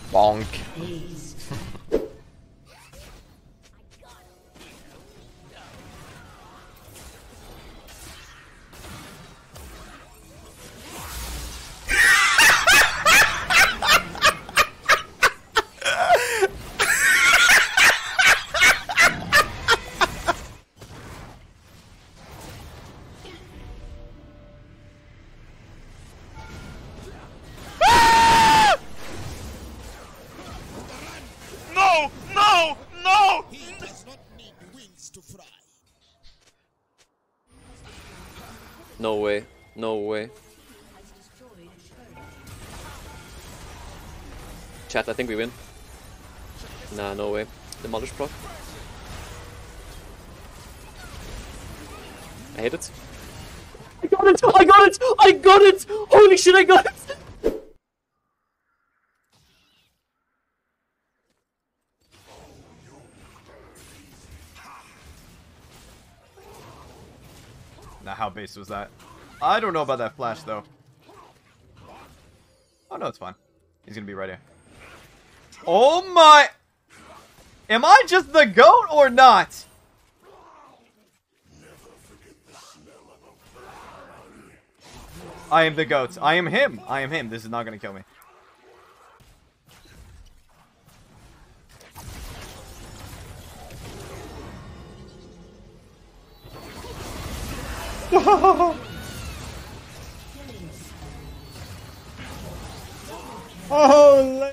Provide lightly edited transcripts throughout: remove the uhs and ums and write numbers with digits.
Bonk. No way. No way. Chat, I think we win. Nah, no way. Demolish proc. I hit it. I got it! I got it! I got it! Holy shit, I got it! Now, how base was that? I don't know about that flash, though. Oh, no, it's fine. He's gonna be right here. Oh my! Am I just the GOAT or not? I am the GOAT. I am him. I am him. This is not gonna kill me. Oh,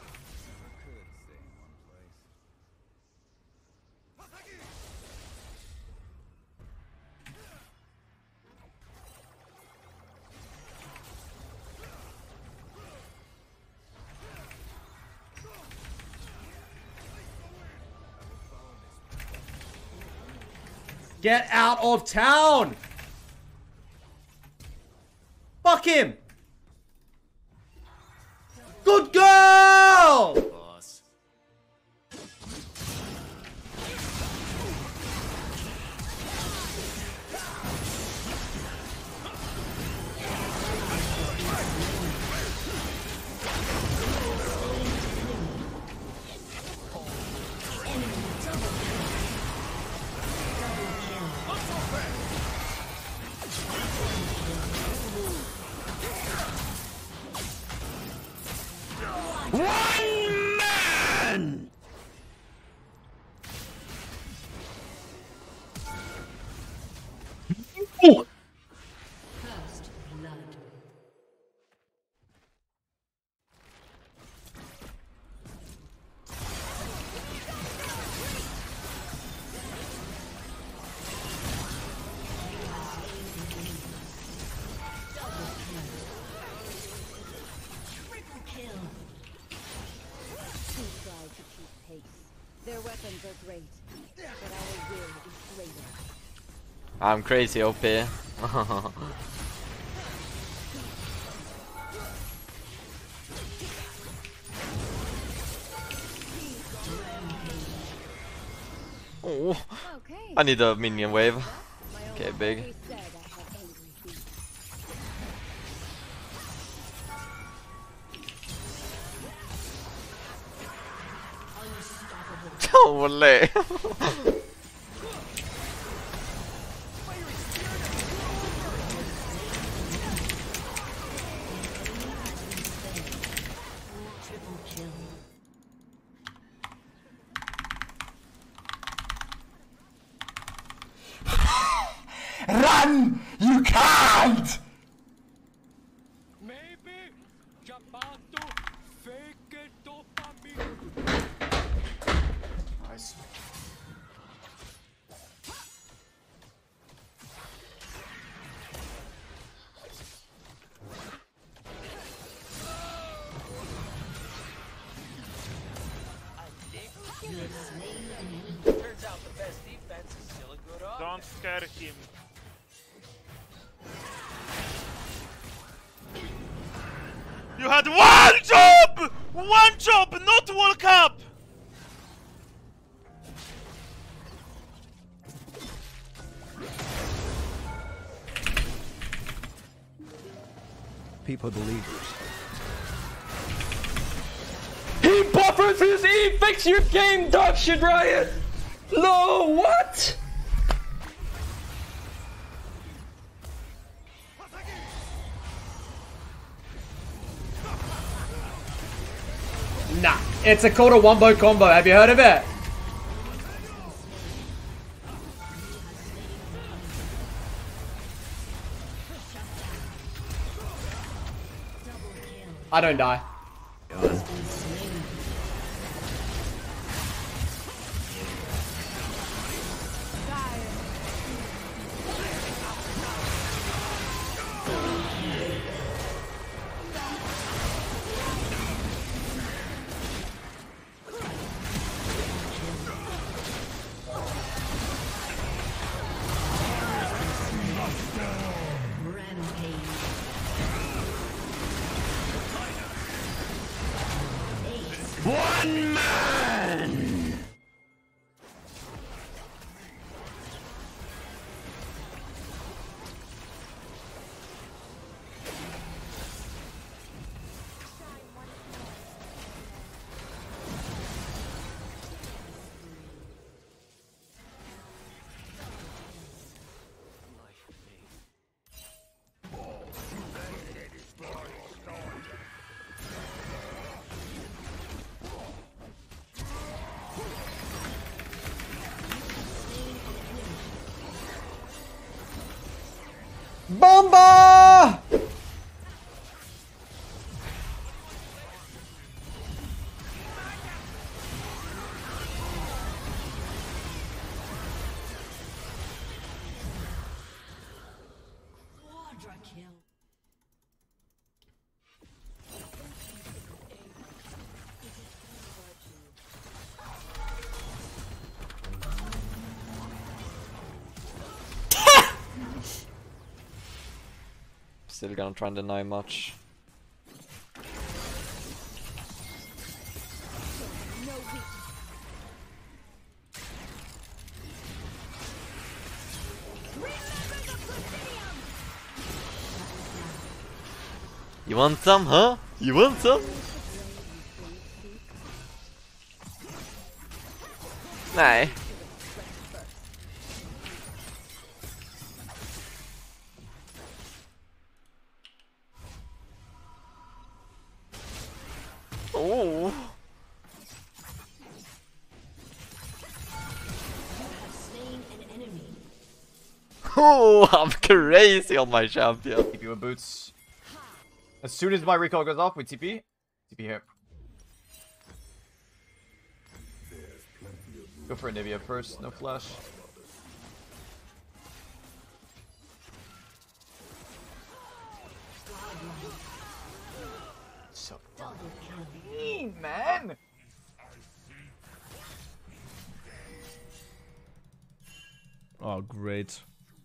get out of town! Fuck him! Good girl! Boss. One man! Oh. First blood. Their weapons are great, but our will is greater. I'm crazy OP. Oh, I need a minion wave. Okay, big. Holy. Run! You can't! Nice. Turns out the best defense is still a good offense. Don't scare him. You had one job! One job, not World Cup! People believers. versus E. Fix your game, dog shit riot. No, what? Nah, it's called a wombo combo. Have you heard of it? I don't die. One man! Bomba! Still gonna try and deny much. You want some, huh? You want some? Nej. Oh. Oh, I'm crazy on my champion. TP with boots. As soon as my recall goes off, we TP. TP here. Go for Anivia first, no flash. So fucking man! Oh, great.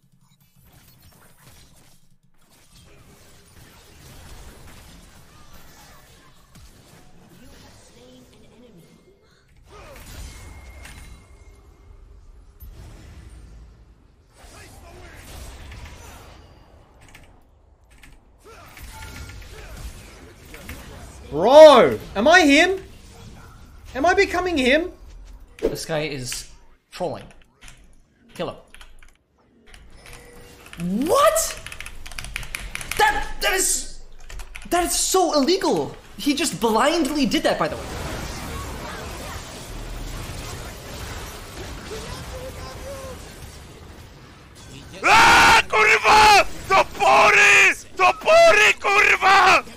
Bro, am I him? Am I becoming him? This guy is trolling. Kill him. What? That is so illegal. He just blindly did that, by the way. Ah, kurwa! Topory! Topory, kurwa!